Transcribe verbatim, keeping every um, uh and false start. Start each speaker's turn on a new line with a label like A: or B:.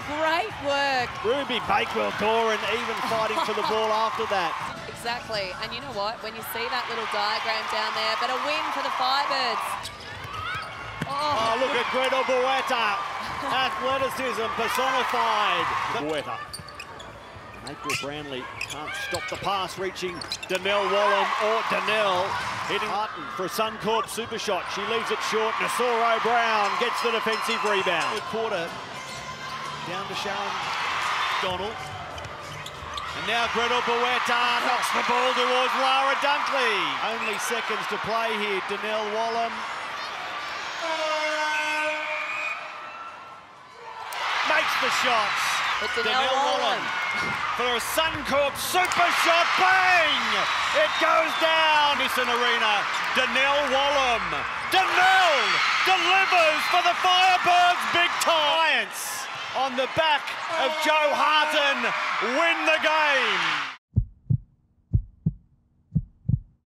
A: great work.
B: Ruby Bakewell-Doran even fighting for the ball after that.
A: Exactly, and you know what? When you see that little diagram down there, but a win for the Firebirds.
B: Oh, oh look at Gretel Bueta. Athleticism personified. Bueta. April Brownlee can't stop the pass reaching Donnell Wallam or Donnell hitting Martin for a Suncorp super shot. She leaves it short. Nasoro Brown gets the defensive rebound. Third quarter down to Sharon Donald. And now Gretel Bueta knocks the ball towards Lara Dunkley. Only seconds to play here. Donnell Wallam. Makes the shots.
A: But Donnell Wallam
B: for a Suncorp super shot. Bang! It goes down. Nissan Arena. Donnell Wallam. Donnell delivers for the Firebirds big time. On the back of Joe Harton, win the game.